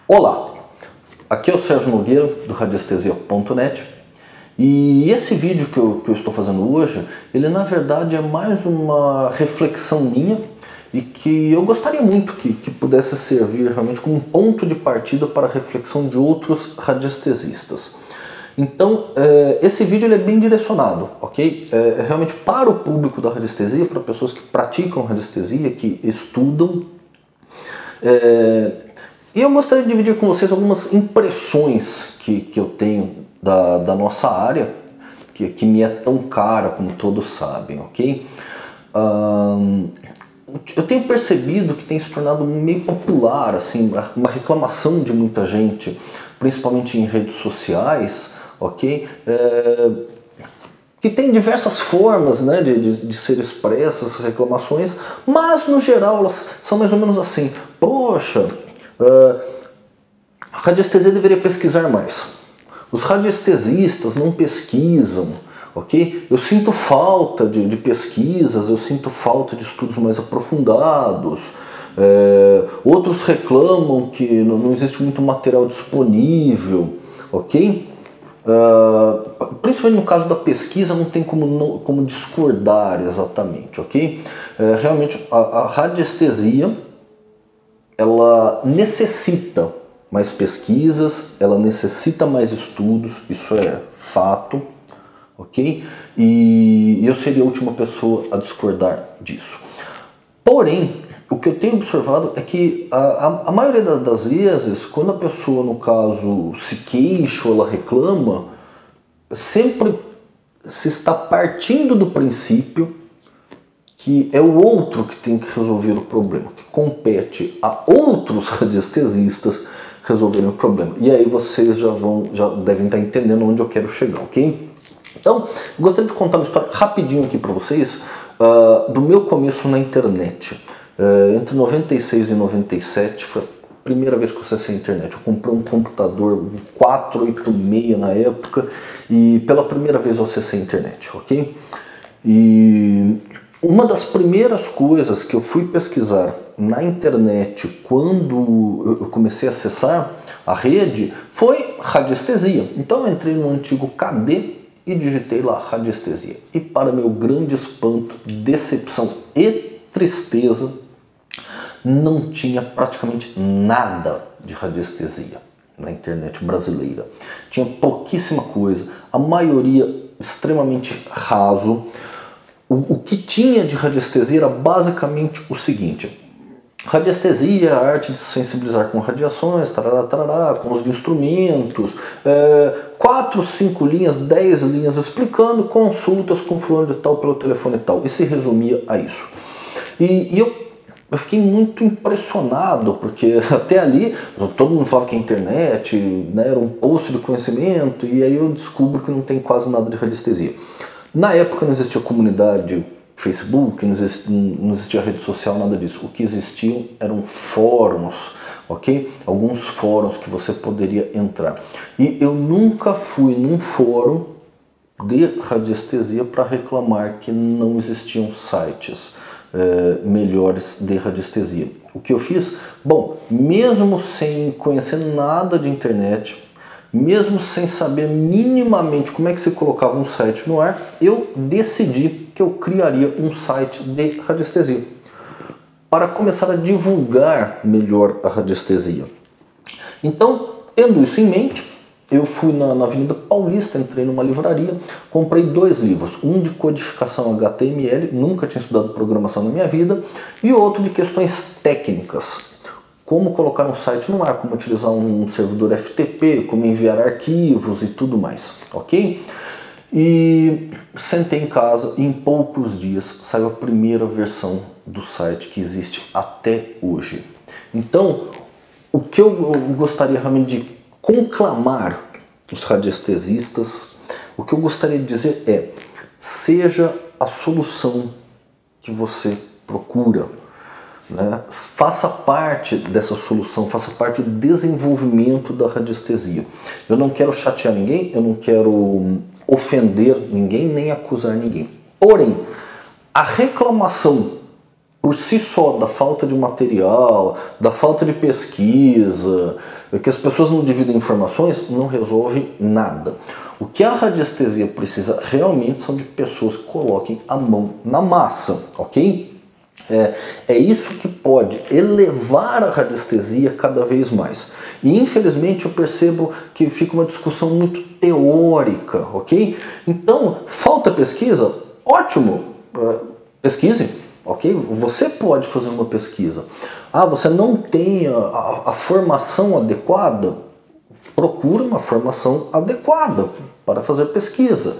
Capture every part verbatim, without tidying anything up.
Olá, aqui é o Sérgio Nogueira do radiestesia ponto net e esse vídeo que eu, que eu estou fazendo hoje, ele na verdade é mais uma reflexão minha e que eu gostaria muito que, que pudesse servir realmente como um ponto de partida para a reflexão de outros radiestesistas. Então, é, esse vídeo ele é bem direcionado, ok? É, realmente para o público da radiestesia, para pessoas que praticam radiestesia, que estudam. É, e eu gostaria de dividir com vocês algumas impressões que, que eu tenho da, da nossa área, que, que me é tão cara, como todos sabem, ok? Um, eu tenho percebido que tem se tornado meio popular, assim, uma reclamação de muita gente, principalmente em redes sociais, ok? É, que tem diversas formas, né, de, de, de ser expressas reclamações, mas no geral elas são mais ou menos assim: poxa, uh, a radiestesia deveria pesquisar mais, os radiestesistas não pesquisam, ok? Eu sinto falta de, de pesquisas, eu sinto falta de estudos mais aprofundados, é, outros reclamam que não, não existe muito material disponível, ok? Uh, principalmente no caso da pesquisa não tem como, não, como discordar exatamente, ok? Uh, realmente a, a radiestesia ela necessita mais pesquisas, ela necessita mais estudos, isso é fato, ok? E eu seria a última pessoa a discordar disso. Porém, o que eu tenho observado é que a, a, a maioria das vezes, quando a pessoa, no caso, se queixa ou ela reclama, sempre se está partindo do princípio que é o outro que tem que resolver o problema, que compete a outros radiestesistas resolverem o problema. E aí vocês já, vão, já devem estar entendendo onde eu quero chegar, ok? Então, eu gostaria de contar uma história rapidinho aqui para vocês uh, do meu começo na internet. Uh, entre noventa e seis e noventa e sete foi a primeira vez que eu acessei a internet. Eu comprei um computador quatrocentos e oitenta e seis na época e pela primeira vez eu acessei a internet, ok? E uma das primeiras coisas que eu fui pesquisar na internet quando eu comecei a acessar a rede foi radiestesia. Então eu entrei no antigo K D e digitei lá radiestesia. E para meu grande espanto, decepção e tristeza, não tinha praticamente nada de radiestesia na internet brasileira. Tinha pouquíssima coisa, a maioria extremamente raso. O, o que tinha de radiestesia era basicamente o seguinte: radiestesia, a arte de sensibilizar com radiações, tarará, tarará, com os instrumentos, é, quatro, cinco linhas, dez linhas explicando, consultas com fulano de tal pelo telefone e tal. E se resumia a isso. E, e eu, eu fiquei muito impressionado, porque até ali todo mundo falava que a internet, né, era um poço de conhecimento, e aí eu descubro que não tem quase nada de radiestesia. Na época não existia comunidade Facebook, não existia, não existia rede social, nada disso. O que existiam eram fóruns, ok? Alguns fóruns que você poderia entrar. E eu nunca fui num fórum de radiestesia para reclamar que não existiam sites é, melhores de radiestesia. O que eu fiz? Bom, mesmo sem conhecer nada de internet, mesmo sem saber minimamente como é que se colocava um site no ar, eu decidi que eu criaria um site de radiestesia para começar a divulgar melhor a radiestesia. Então, tendo isso em mente, eu fui na, na Avenida Paulista, entrei numa livraria, comprei dois livros, um de codificação H T M L, nunca tinha estudado programação na minha vida, e outro de questões técnicas. Como colocar um site no ar, como utilizar um servidor F T P, como enviar arquivos e tudo mais, ok? E sentei em casa e em poucos dias saiu a primeira versão do site que existe até hoje. Então, o que eu gostaria realmente de conclamar os radiestesistas, o que eu gostaria de dizer é: seja a solução que você procura. Né? Faça parte dessa solução, faça parte do desenvolvimento da radiestesia. Eu não quero chatear ninguém, eu não quero ofender ninguém, nem acusar ninguém. Porém, a reclamação por si só, da falta de material, da falta de pesquisa, que as pessoas não dividem informações, não resolve nada. O que a radiestesia precisa realmente são de pessoas que coloquem a mão na massa, ok? É, é isso que pode elevar a radiestesia cada vez mais. E infelizmente eu percebo que fica uma discussão muito teórica, ok? Então, falta pesquisa? Ótimo! Pesquise, ok? Você pode fazer uma pesquisa. Ah, você não tem a, a, a formação adequada? Procura uma formação adequada para fazer pesquisa.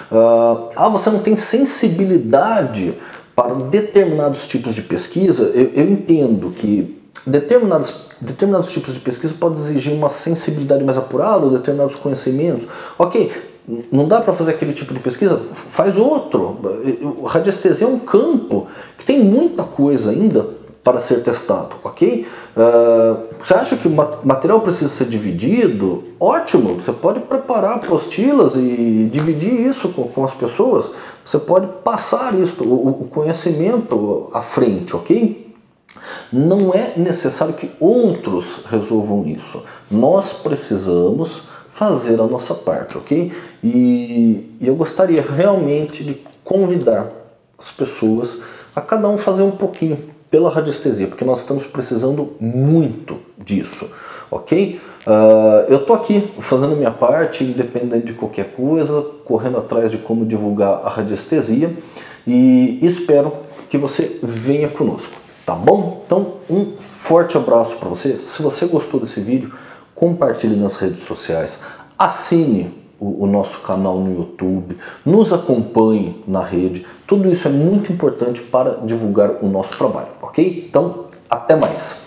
Ah, você não tem sensibilidade para determinados tipos de pesquisa? Eu, eu entendo que determinados, determinados tipos de pesquisa podem exigir uma sensibilidade mais apurada ou determinados conhecimentos. Ok, não dá para fazer aquele tipo de pesquisa? Faz outro. Radiestesia é um campo que tem muita coisa ainda para ser testado, ok? Uh, você acha que o material precisa ser dividido? Ótimo, você pode preparar apostilas e dividir isso com, com as pessoas. Você pode passar isso, o, o conhecimento à frente, ok? Não é necessário que outros resolvam isso. Nós precisamos fazer a nossa parte, ok? E, e eu gostaria realmente de convidar as pessoas a cada um fazer um pouquinho pela radiestesia, porque nós estamos precisando muito disso, ok? Uh, eu tô aqui fazendo minha parte, independente de qualquer coisa, correndo atrás de como divulgar a radiestesia e espero que você venha conosco, tá bom? Então, um forte abraço para você. Se você gostou desse vídeo, compartilhe nas redes sociais, assine o, o nosso canal no YouTube, nos acompanhe na rede. Tudo isso é muito importante para divulgar o nosso trabalho, ok? Então, até mais!